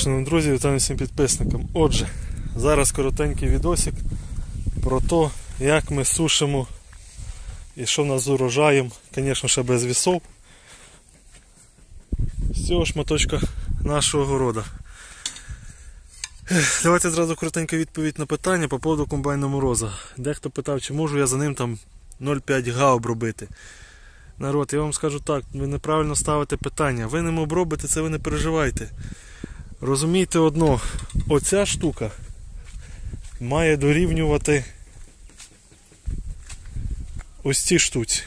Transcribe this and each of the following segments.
шановні друзі, вітаю всім підписникам. Отже, зараз коротенький відосик про те, як ми сушимо і що в нас з урожаєм, звісно, ще без вісов, з цього шматочка нашого города. Давайте зразу коротенька відповідь на питання по поводу комбайна Мороза. Дехто питав, чи можу я за ним там 0,5 га обробити. Народ, я вам скажу так, ви неправильно ставите питання. Ви ним обробите, це ви не переживайте. Розумійте одно, оця штука має дорівнювати ось ці штуці.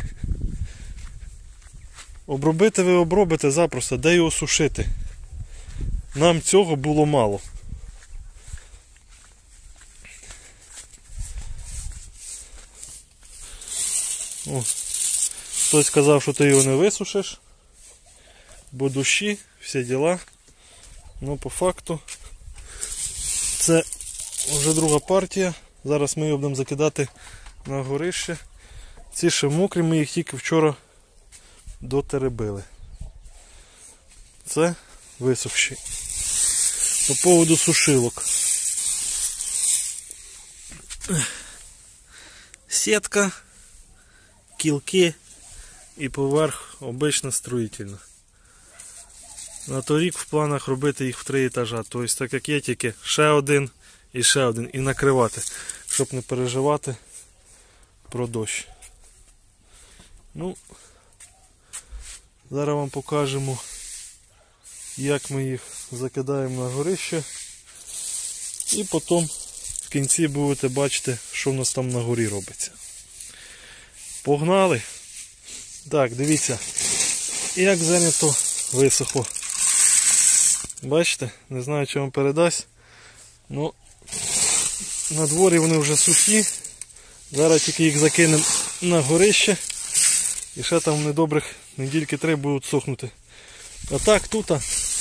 Обробити ви обробите запросто, де його сушити. Нам цього було мало. О, хтось сказав, що ти його не висушиш, бо дощі, всі діла. Ну, по факту, це вже друга партія. Зараз ми його будемо закидати на горище. Ці ще мокрі, ми їх тільки вчора дотеребили. Це висохші. По поводу сушилок. Сітка, кілки і поверх обична строїтельна. На торік в планах робити їх в 3 етажа. Тобто, так як є, тільки ще один і накривати, щоб не переживати про дощ. Ну, зараз вам покажемо, як ми їх закидаємо на горище. І потім в кінці будете бачити, що в нас там на горі робиться. Погнали! Так, дивіться, як зернято висохло. Бачите, не знаю, чи вам передасть. Ну, на дворі вони вже сухі. Зараз тільки їх закинемо на горище. І ще там недобрих недільки 3 будуть сохнути. А так тут,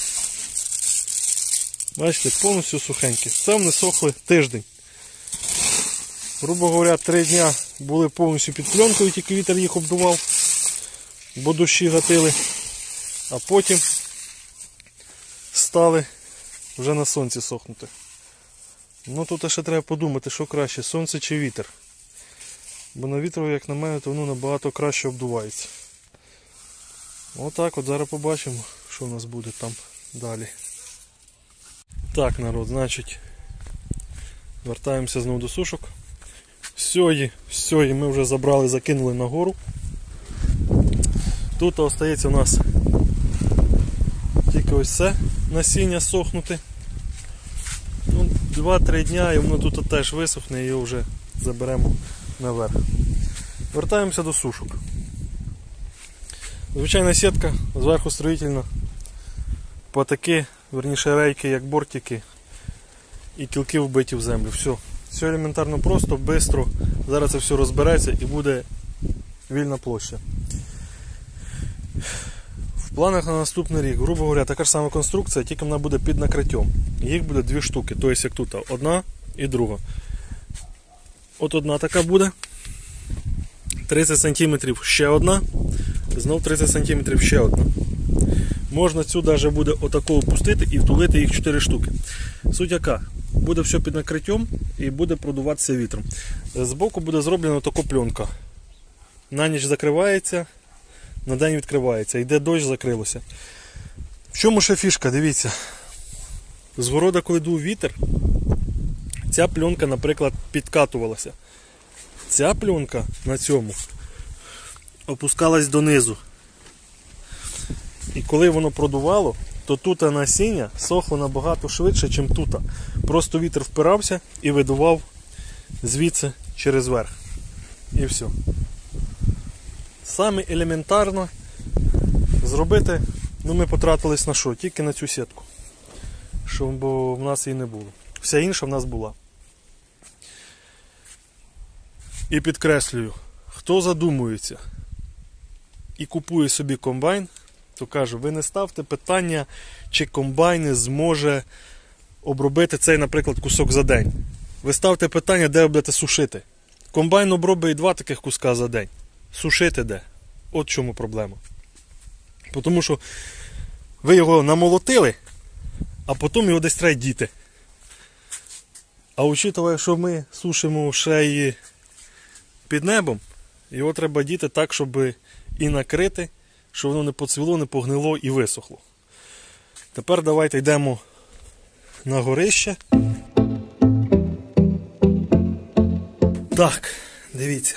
бачите, повністю сухенькі. Це вони сохли тиждень. Грубо говоря, 3 дня були повністю під пленкою, тільки вітер їх обдував, бо дощі гатили. А потім стали вже на сонці сохнути. Ну тут ще треба подумати, що краще, сонце чи вітер. Бо на вітру, як на мене, то воно набагато краще обдувається. Отак от зараз побачимо, що в нас буде там далі. Так, народ, значить, вертаємося знову до сушок. Всьої ми вже забрали, закинули на гору. Тут остається у нас тільки ось це насіння сохнути. Ну, 2-3 дня і воно тут теж висохне і його вже заберемо наверх. Вертаємося до сушок. Звичайна сітка, зверху строїтельна, патики, верніше рейки, як бортики, і кілки вбиті в землю. Все елементарно просто, швидко. Зараз це все розбереться і буде вільна площа. В планах на наступний рік, грубо говоря, така ж сама конструкція, тільки вона буде під накриттям. Їх буде 2 штуки, тобто як тут, одна і друга. От одна така буде, 30 см ще одна, знов 30 см ще одна. Можна цю навіть буде отако опустити і втулити їх 4 штуки. Суть яка? Буде все під накриттям і буде продуватися вітром. Збоку буде зроблена така пленка. На ніч закривається, на день відкривається. Йде дощ, закрилося. В чому ще фішка? Дивіться. З города, коли дув вітер, ця пленка, наприклад, підкатувалася. Ця пленка на цьому опускалась донизу. І коли воно продувало, то тут насіння сохло набагато швидше, ніж тут. Просто вітер впирався і видував звідси через верх. І все. Саме елементарно зробити, ну ми потратились на що? Тільки на цю сітку. Бо в нас її не було. Вся інша в нас була. І підкреслюю, хто задумується і купує собі комбайн, то кажу, ви не ставте питання, чи комбайн зможе обробити цей, наприклад, кусок за день. Ви ставте питання, де ви будете сушити. Комбайн обробить 2 таких куска за день. Сушити де? От в чому проблема. Тому що ви його намолотили, а потім його десь треба діти. А учитывая, що ми сушимо ще й під небом, його треба діти так, щоб і накрити, щоб воно не поцвіло, не погнило і висохло. Тепер давайте йдемо на горище. Так, дивіться.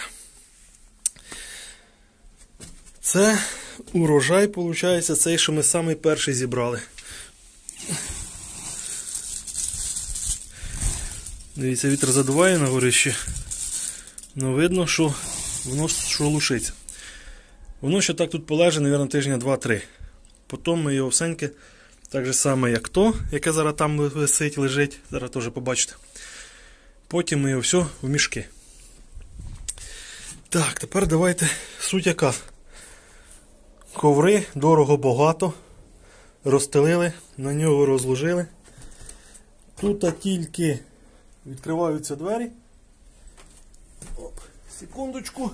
Це урожай, виходить, цей, що ми самий перший зібрали. Дивіться, вітер задуває на горищі. Ну, видно, що воно шелушиться. Воно ще так тут полежить, мабуть, тижня 2-3. Потім ми його всеньке, так же саме, як то, яке зараз там висить, лежить. Зараз теж побачите. Потім ми його все в мішки. Так, тепер давайте суть яка. Коври дорого-багато. Розстелили, на нього розложили. Тут тільки відкриваються двері. Оп, секундочку.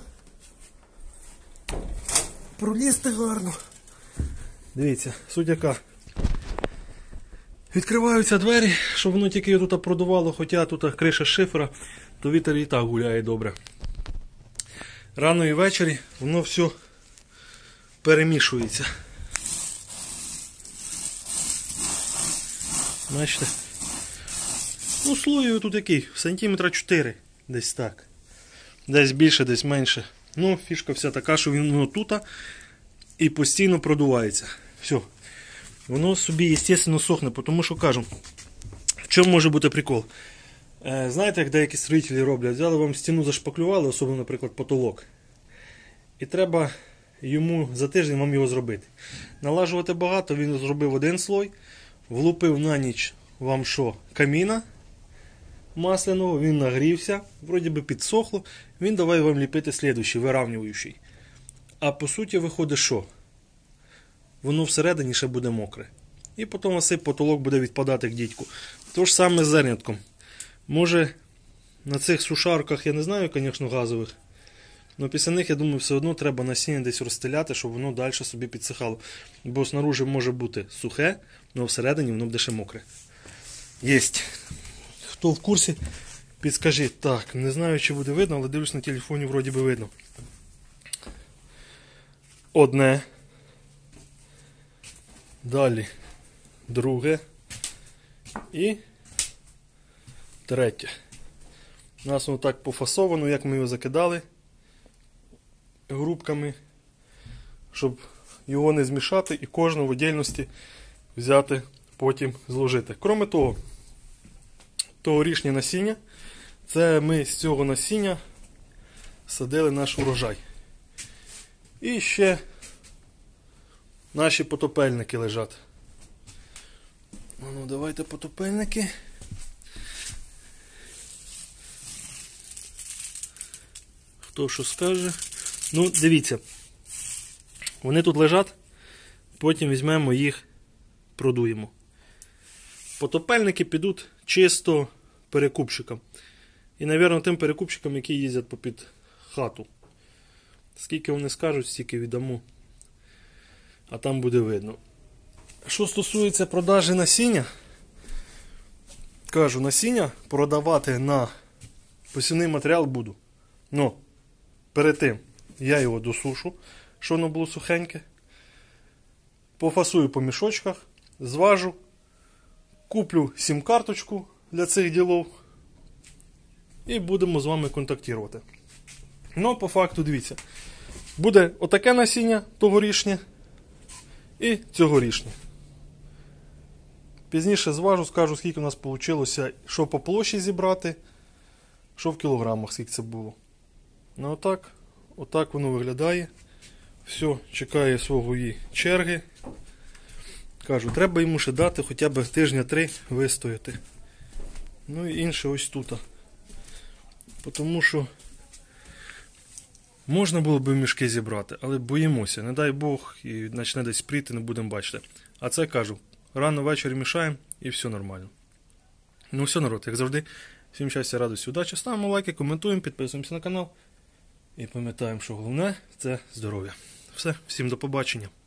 Пролізти гарно. Дивіться, суть яка. Відкриваються двері, щоб воно тільки його тут продувало, хоча тут криша шифера, то вітер і так гуляє добре. Рано і ввечері воно все перемішується. Бачите? Ну, слою тут який? Сантиметра 4. Десь так. Десь більше, десь менше. Ну, фішка вся така, що воно тут і постійно продувається. Все. Воно собі, звісно, сохне, тому що, кажу, в чому може бути прикол? Знаєте, як деякі строїтелі роблять? Взяли вам стіну, зашпаклювали, особливо, наприклад, потолок. І треба йому за тиждень вам його зробити. Налажувати багато, він зробив один слой, влупив на ніч вам що? Каміна масляного, він нагрівся, вроді би підсохло, він давай вам ліпити слідуючий, вирівнюючий. А по суті виходить що? Воно всередині ще буде мокре. І потім оцей потолок буде відпадати як дідьку. То ж саме з зернятком. Може на цих сушарках, я не знаю, звісно, газових, але після них, я думаю, все одно треба насіння десь розстеляти, щоб воно далі собі підсихало. Бо снаружи може бути сухе, але всередині воно буде ще мокре. Єсть. Хто в курсі, підскажіть. Так, не знаю, чи буде видно, але дивлюсь на телефоні, вроді би видно. Одне. Далі друге. І третє. У нас воно так пофасовано, як ми його закидали грубками, щоб його не змішати і кожну в віддільності взяти, потім зложити. Кроме того, тогорічне насіння, це ми з цього насіння садили наш урожай. І ще наші потопельники лежать. Ну, давайте потопельники. Хто що скаже. Ну, дивіться. Вони тут лежать, потім візьмемо їх, продуємо. Потопельники підуть чисто перекупщикам. І, мабуть, тим перекупщикам, які їздять попід хату. Скільки вони скажуть, стільки віддамо. А там буде видно. Що стосується продажі насіння, кажу, насіння продавати на посівний матеріал буду. Но перед тим я його досушу, щоб воно було сухеньке. Пофасую по мішочках, зважу, куплю сім-карточку для цих ділов і будемо з вами контактувати. Ну, по факту, дивіться, буде отаке насіння тогорічнє і цьогорічне. Пізніше зважу, скажу, скільки у нас вийшло, що по площі зібрати, що в кілограмах, скільки це було. Ну, отак воно виглядає. Все, чекає свої черги. Кажу, треба йому ще дати хоча б тижня 3 вистояти. Ну і інше ось тут. Тому що можна було б мішки зібрати, але боїмося. Не дай Бог, і почне десь пріти, не будемо бачити. А це, кажу, рано ввечері мішаємо і все нормально. Ну все, народ, як завжди, всім щастя, радості, удачі. Ставимо лайки, коментуємо, підписуємося на канал. І пам'ятаємо, що головне – це здоров'я. Все, всім до побачення.